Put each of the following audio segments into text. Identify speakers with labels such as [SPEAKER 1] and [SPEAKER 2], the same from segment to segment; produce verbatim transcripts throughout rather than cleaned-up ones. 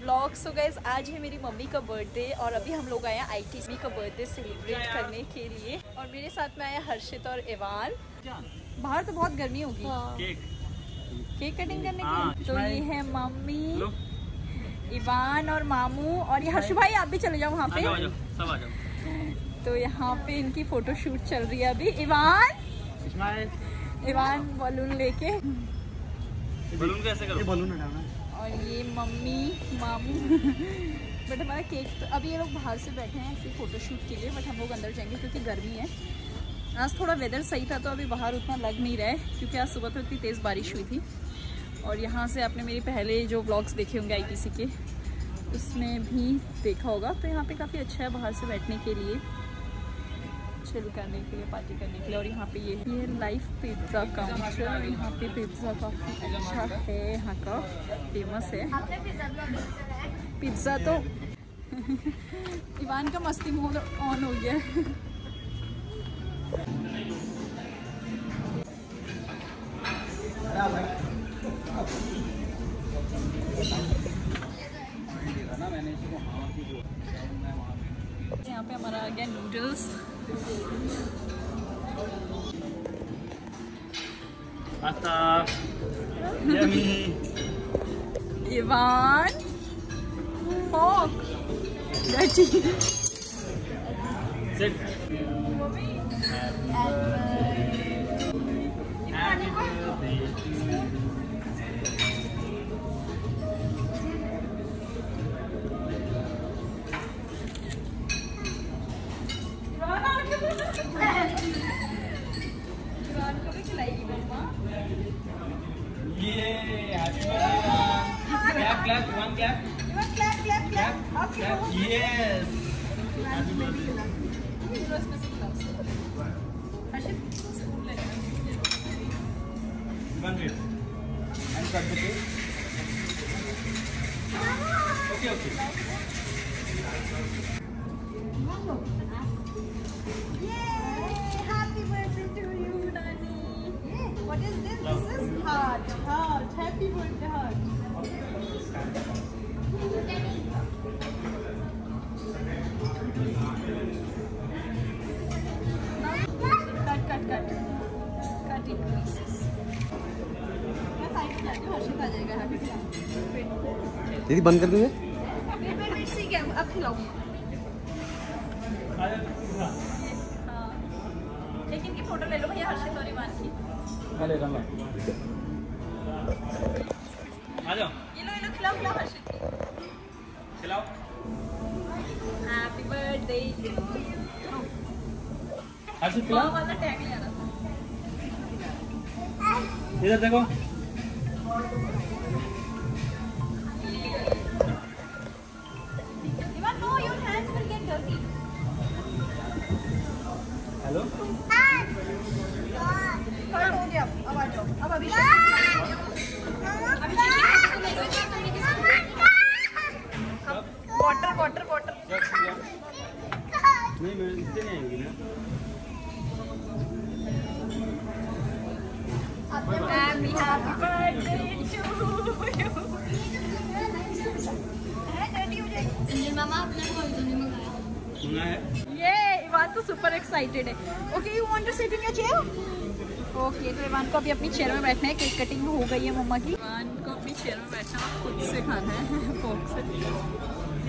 [SPEAKER 1] Vlog. So guys आज है मेरी मम्मी का बर्थडे और अभी हम लोग आए हैं आईटीसी का बर्थडे सेलिब्रेट करने के लिए और मेरे साथ में आया हर्षित और इवान। बाहर तो बहुत गर्मी होगी। केक केक कटिंग करने के लिए। तो ये है मम्मी, इवान और मामू और ये हर्षु भाई, आप भी चले जाओ वहाँ पे।
[SPEAKER 2] सब आ जाओ।
[SPEAKER 1] तो यहाँ पे इनकी फोटो शूट चल रही है अभी। इवान इवान बलून लेके,
[SPEAKER 2] बलून कैसे करो? बलून हटाना।
[SPEAKER 1] और ये मम्मी मामू बट हमारा केक तो अभी ये लोग बाहर से बैठे हैं ऐसे फोटो शूट के लिए, बट हम लोग अंदर जाएंगे क्योंकि गर्मी है। आज थोड़ा वेदर सही था तो अभी बाहर उतना लग नहीं रहा है क्योंकि आज सुबह तो इतनी तेज़ बारिश हुई थी। और यहाँ से आपने मेरे पहले जो व्लॉग्स देखे होंगे आईटीसी के, उसमें भी देखा होगा। तो यहाँ पे काफ़ी अच्छा है बाहर से बैठने के लिए, चिल करने के लिए, पार्टी करने के लिए। और यहाँ पे ये ये लाइव पिज्ज़ा काउंटर, यहाँ पे पिज्ज़ा काफ़ी अच्छा है, यहाँ का फेमस है पिज्ज़ा। तो इवान का मस्ती मोड ऑन हो गया है। यहाँ पे हमारा आ गया noodles.
[SPEAKER 2] Pasta yummy.
[SPEAKER 1] Ivaan fork dirty.
[SPEAKER 2] Sit. Clap, one clap.
[SPEAKER 1] One clap, clap, clap. Okay.
[SPEAKER 2] Yes. Happy birthday. One minute. And cut the cake. Okay, okay.
[SPEAKER 1] Yay! Happy birthday to you, Nani. What is this? This is heart. Heart. Happy birthday, heart. Cut, cut, cut. Cut in pieces. मैं side में जाती हूँ, हर्षित आ जाएगा यहाँ पे।
[SPEAKER 3] दीदी बंद कर दूँगे?
[SPEAKER 1] वेट वेट वेट, ठीक है, अब खिलाऊँ। हाँ, एक इनकी फोटो ले लो भैया, हर्षित और इवान की।
[SPEAKER 2] मैं ले रहा हूँ। आ जाओ।
[SPEAKER 1] ये लो ये लो, खिलाओ खिलाओ हर्षित।
[SPEAKER 2] खिलाओ।
[SPEAKER 1] Happy birthday.
[SPEAKER 2] हर्षित खिलाओ।
[SPEAKER 1] वाला टैग ले आना था।
[SPEAKER 2] इधर देखो।
[SPEAKER 1] Ivan, no, your hands will get dirty.
[SPEAKER 2] Hello.
[SPEAKER 1] Cut हो गया, अब आ जाओ। अब अभी वाटर वाटर वाटर।
[SPEAKER 2] नहीं मैं इससे नहीं आएंगी ना।
[SPEAKER 1] Happy happy birthday to you.
[SPEAKER 4] मामा अपना कौन सा मंगाया?
[SPEAKER 2] सुना है।
[SPEAKER 1] ये इवान तो सुपर एक्साइटेड है। Okay, you want to sit in your chair? Okay, तो इवान को अभी अपनी चेयर में बैठना है। केक कटिंग हो गई है मम्मा की। इवान को अपनी चेयर में बैठना और खुद से खाना है फोक से।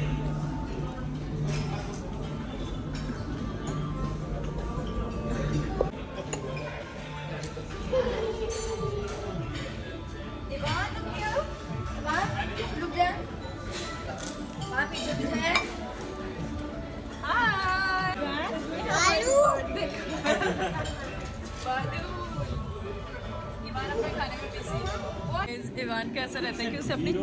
[SPEAKER 1] इवान का ऐसा रहता है कि उसे अपनी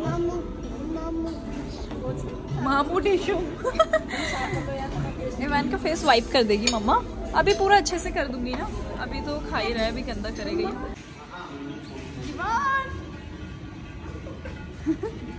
[SPEAKER 1] मामू टिशू इवान का फेस वाइप कर देगी मम्मा। अभी पूरा अच्छे से कर दूंगी ना, अभी तो खा ही रहा है, अभी गंदा करेगी। इवान